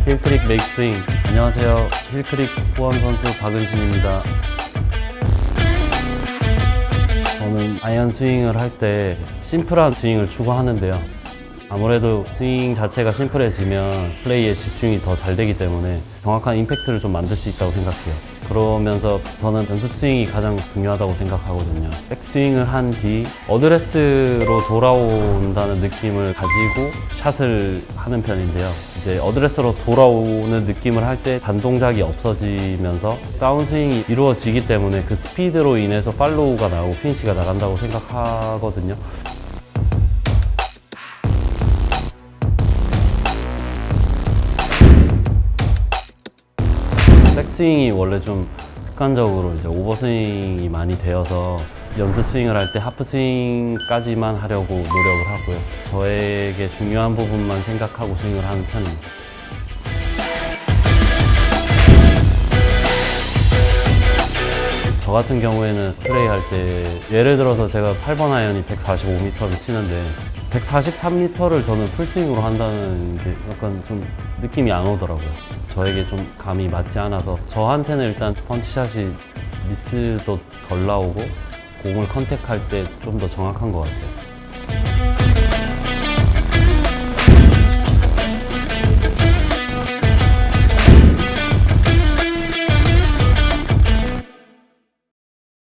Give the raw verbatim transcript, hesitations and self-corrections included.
힐크릭 메이크 스윙. 안녕하세요. 힐크릭 후원 선수 박은신입니다. 저는 아이언 스윙을 할 때 심플한 스윙을 추구하는데요. 아무래도 스윙 자체가 심플해지면 플레이에 집중이 더 잘 되기 때문에 정확한 임팩트를 좀 만들 수 있다고 생각해요. 그러면서 저는 연습 스윙이 가장 중요하다고 생각하거든요. 백스윙을 한 뒤 어드레스로 돌아온다는 느낌을 가지고 샷을 하는 편인데요. 이제 어드레스로 돌아오는 느낌을 할 때 반동작이 없어지면서 다운스윙이 이루어지기 때문에 그 스피드로 인해서 팔로우가 나오고 피니시가 나간다고 생각하거든요. 백스윙이 원래 좀 습관적으로 이제 오버스윙이 많이 되어서 연습 스윙을 할 때 하프스윙까지만 하려고 노력을 하고요. 저에게 중요한 부분만 생각하고 스윙을 하는 편입니다. 저 같은 경우에는 플레이 할 때 예를 들어서 제가 팔 번 아이언이 백사십오 미터를 치는데 백사십삼 미터를 저는 풀스윙으로 한다는 게 약간 좀 느낌이 안 오더라고요. 저에게 좀 감이 맞지 않아서 저한테는 일단 펀치샷이 미스도 덜 나오고 공을 컨택할 때 좀 더 정확한 것 같아요.